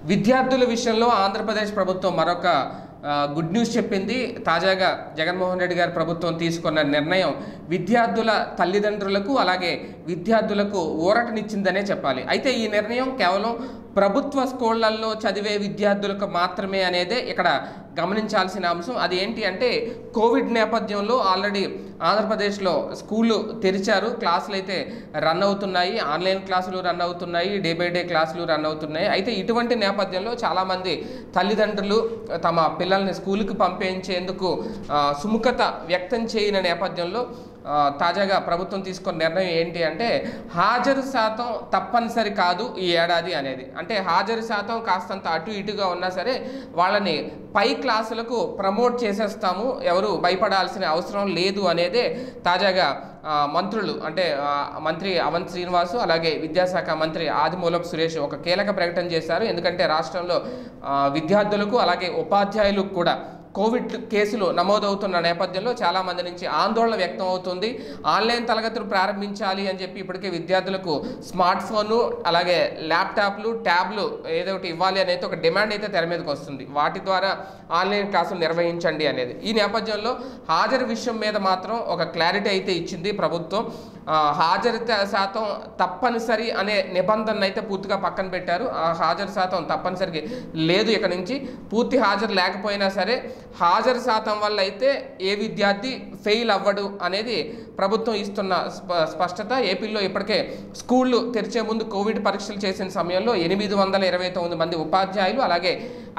విద్యార్థుల విషయంలో ఆంధ్రప్రదేశ్ ప్రభుత్వం మరొక గుడ్ న్యూస్ చెప్పింది. తాజాగా జగన్మోహన్ రెడ్డి గారి ప్రభుత్వం తీసుకున్న నిర్ణయం విద్యార్థుల తల్లిదండ్రులకు అలాగే విద్యార్థులకు ఊరటనిచ్చిందనే చెప్పాలి. అయితే ఈ నిర్ణయం కేవలం ప్రభుత్వ స్కూళ్లలో చదివే విద్యార్థులకు మాత్రమే అనేదే ఇక్కడ గమనించాల్సిన అంశం. అది ఏంటి అంటే కోవిడ్ నేపథ్యంలో ఆల్రెడీ ఆంధ్రప్రదేశ్లో స్కూళ్ళు తెరిచారు, క్లాసులు అయితే రన్ అవుతున్నాయి, ఆన్లైన్ క్లాసులు రన్ అవుతున్నాయి, డే బై డే క్లాసులు రన్ అవుతున్నాయి. అయితే ఇటువంటి నేపథ్యంలో చాలామంది తల్లిదండ్రులు తమ పిల్లల్ని స్కూల్కి పంపించేందుకు సుముఖత వ్యక్తం చేయని నేపథ్యంలో తాజాగా ప్రభుత్వం తీసుకున్న నిర్ణయం ఏంటి అంటే హాజరు శాతం తప్పనిసరి కాదు ఈ ఏడాది అనేది. అంటే హాజరు శాతం కాస్తంత అటు ఇటుగా ఉన్నా సరే వాళ్ళని పై క్లాసులకు ప్రమోట్ చేసేస్తాము, ఎవరు భయపడాల్సిన అవసరం లేదు అనేదే తాజాగా మంత్రులు అంటే మంత్రి అవంత్ శ్రీనివాసు అలాగే విద్యాశాఖ మంత్రి ఆదిమూలపు సురేష్ ఒక కీలక ప్రకటన చేశారు. ఎందుకంటే రాష్ట్రంలో విద్యార్థులకు అలాగే ఉపాధ్యాయులకు కూడా కోవిడ్ కేసులు నమోదవుతున్న నేపథ్యంలో చాలామంది నుంచి ఆందోళన వ్యక్తం అవుతుంది. ఆన్లైన్ తరగతులు ప్రారంభించాలి అని చెప్పి ఇప్పటికే విద్యార్థులకు స్మార్ట్ ఫోను అలాగే ల్యాప్టాప్లు ట్యాబ్లు ఏదో ఒకటి ఇవ్వాలి అనేది ఒక డిమాండ్ అయితే తెర మీదకి వస్తుంది. వాటి ద్వారా ఆన్లైన్ క్లాసులు నిర్వహించండి అనేది. ఈ నేపథ్యంలో హాజరు విషయం మీద మాత్రం ఒక క్లారిటీ అయితే ఇచ్చింది ప్రభుత్వం. హాజరు శాతం తప్పనిసరి అనే నిబంధనను అయితే పూర్తిగా పక్కన పెట్టారు. ఆ హాజరు శాతం తప్పనిసరికి లేదు. ఇక నుంచి పూర్తి హాజరు లేకపోయినా సరే హాజరు శాతం వల్ల అయితే ఏ విద్యార్థి ఫెయిల్ అవ్వడు అనేది ప్రభుత్వం ఇస్తున్న స్పష్టత. ఏపీలో ఇప్పటికే స్కూళ్ళు తెరిచే ముందు కోవిడ్ పరీక్షలు చేసిన సమయంలో 829 మంది ఉపాధ్యాయులు అలాగే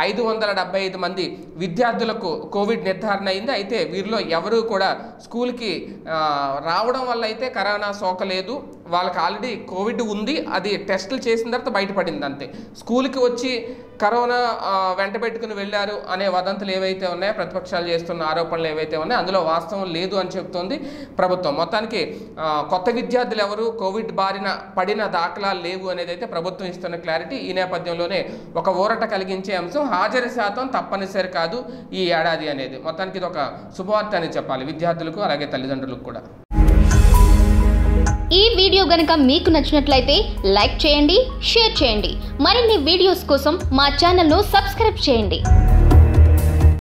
575 మంది విద్యార్థులకు కోవిడ్ నిర్ధారణ అయింది. అయితే వీరిలో ఎవరూ కూడా స్కూల్కి రావడం వల్ల అయితే కరోనా సోకలేదు, వాళ్ళకి ఆల్రెడీ కోవిడ్ ఉంది, అది టెస్టులు చేసిన తర్వాత బయటపడింది అంతే. స్కూల్కి వచ్చి కరోనా వెంట పెట్టుకుని వెళ్ళారు అనే వదంతులు ఏవైతే ఉన్నాయో, ప్రతిపక్షాలు చేస్తున్న ఆరోపణలు ఏవైతే ఉన్నాయో అందులో వాస్తవం లేదు అని చెప్తోంది ప్రభుత్వం. మొత్తానికి కొత్త విద్యార్థులు ఎవరు కోవిడ్ బారిన పడిన దాఖలాలు లేవు అనేది అయితే ప్రభుత్వం ఇస్తున్న క్లారిటీ. ఈ నేపథ్యంలోనే ఒక ఊరట కలిగించే అంశం హాజరు శాతం తప్పనిసరి కాదు ఈ ఏడాది అనేది. మొత్తానికి ఇది ఒక శుభవార్త అని చెప్పాలి విద్యార్థులకు అలాగే తల్లిదండ్రులకు కూడా. ఈ వీడియో గనుక మీకు నచ్చినట్లయితే లైక్ చేయండి, షేర్ చేయండి. మరిన్ని వీడియోస్ కోసం మా ఛానల్ను సబ్స్క్రైబ్ చేయండి.